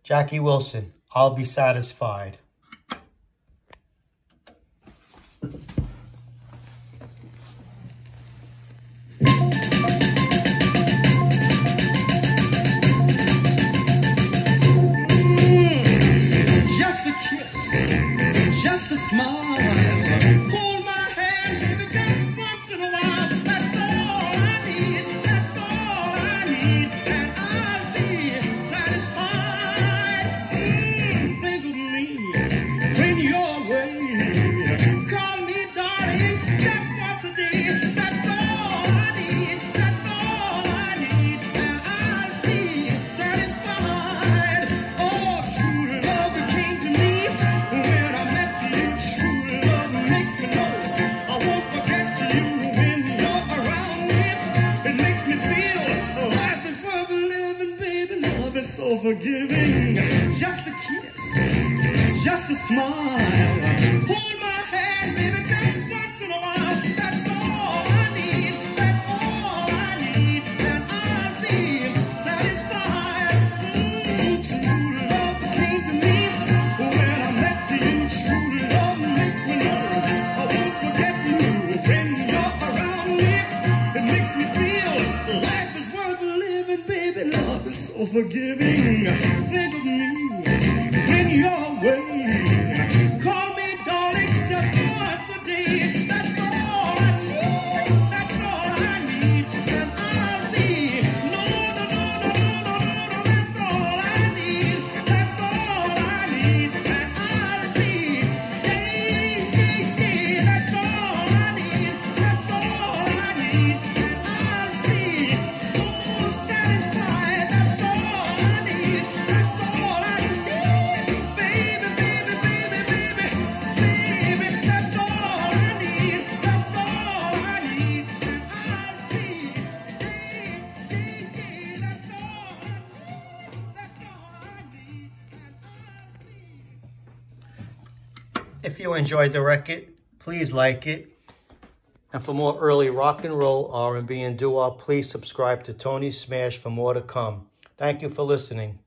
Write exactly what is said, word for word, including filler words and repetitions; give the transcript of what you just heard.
Jackie Wilson, I'll Be Satisfied. Just a smile, hold my hand, baby, just once in a while. That's all I need, that's all I need, and I'll be satisfied. Mm, think of me when you're away. Call me darling, just once a day. That's all I need, that's all I need, and I'll be satisfied. Oh, true love came to me when I met you. True love makes me know I won't forget you when you're around me. It makes me feel life is worth living, baby. Love is so forgiving. Just a kiss, just a smile, hold my hand, baby, just once in a while. That's all I need, that's all I need, and I'll be satisfied. Mm, true love came to me when I met you. True love makes me know I won't forget you when you're around me. It makes me feel life is worth living, baby. Love is so forgiving. Think of me when you're away. Call me darling just once a day. That's all I need, that's all I need, and I'll be. No, no, no, no, no, no, no, no, that's all I need, that's all I need, and I'll be. Yeah, yeah, yeah, that's all I need, that's all I need, and I'll be so satisfied. That's all I need, that's all I need, baby, baby, baby, baby, baby, that's all I need, that's all I need, and I'll be. Yeah, yeah, yeah, that's all I need, that's all I need, and I'll be. If you enjoyed the record, please like it. And for more early rock and roll, R and B, and doo-wop, please subscribe to Tony Smash for more to come. Thank you for listening.